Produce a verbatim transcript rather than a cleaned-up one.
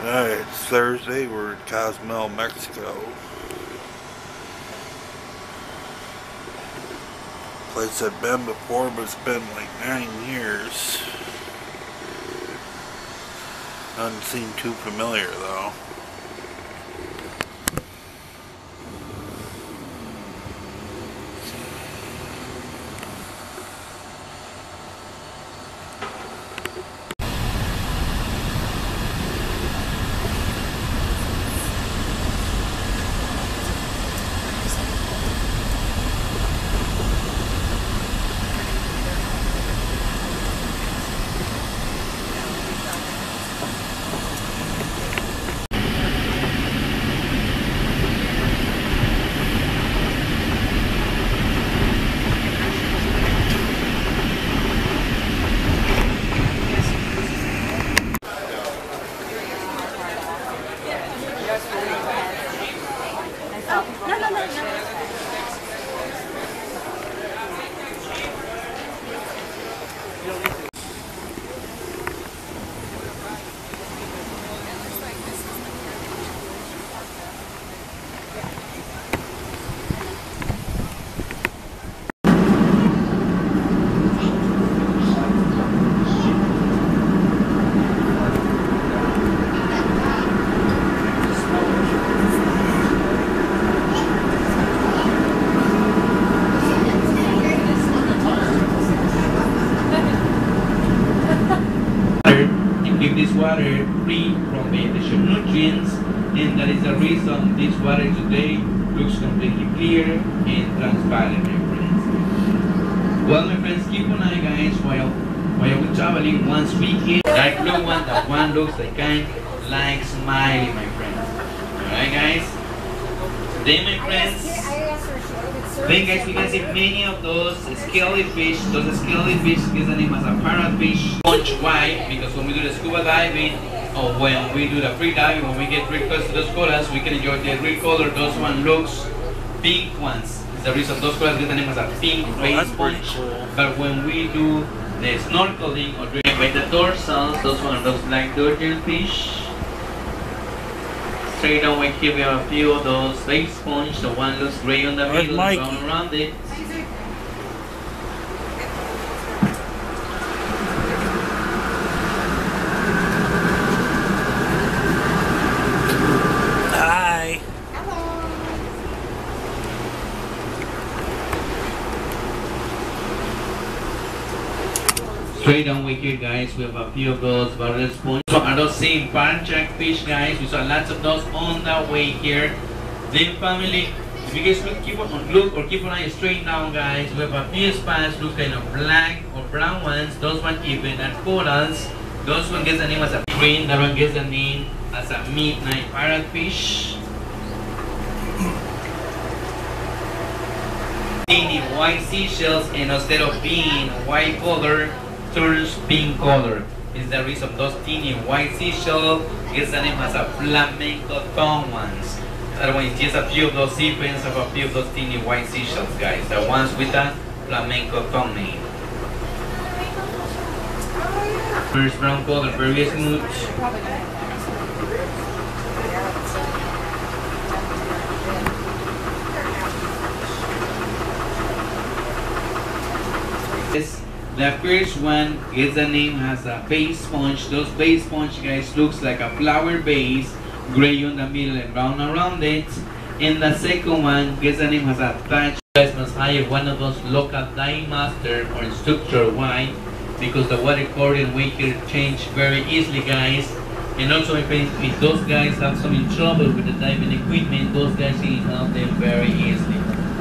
Alright, it's Thursday. We're in Cozumel, Mexico. Place I've been before, but it's been like nine years. Doesn't seem too familiar though. Keep this water free from beneficial nutrients, and that is the reason this water today looks completely clear and transparent, my friends. Well, my friends, keep an eye, guys, while while we're traveling. Once we get that blue one, that one looks like kind like smiley, my friends. Alright, guys. Today, my friends, then guys, we can see many of those scaly fish. Those scaly fish is the name as a parrotfish. Sponge white, because when we do the scuba diving or when we do the free diving, when we get real close to those corals, we can enjoy the real color. Those one looks pink ones. It's the reason those corals get the name as a pink face sponge. Cool. But when we do the snorkeling or drinking by the dorsals, those one looks like turtle fish. Straight down here we have a few of those face sponge. The one looks gray on the middle and brown around it. Hi. Straight down here, guys, we have a few of those barrel sponge. So are those same barnjack fish, guys? We saw lots of those on the way here. Then family, if you guys look, keep on look or keep an eye straight down, guys. We have a few spots, look kind of black or brown ones. Those one even at corals. Those one gets the name as a green. That one gets the name as a midnight parrotfish. Teeny white seashells, and instead of being white color, turns pink color. Is the reason those teeny white seashells gets the name as a flamenco tongue ones. That one is just a few of those sequins of a few of those teeny white seashells, guys. The ones with a flamenco tongue name. First brown color, very smooth. This The first one gets the name as a base sponge. Those base sponge, guys, looks like a flower base, gray on the middle and brown around it. And the second one gets the name as a thatch. You guys must hire one of those local dye master or instructor. Why? Because the water current weight here change very easily, guys. And also if, if those guys have some trouble with the diving equipment, those guys can help them very easily.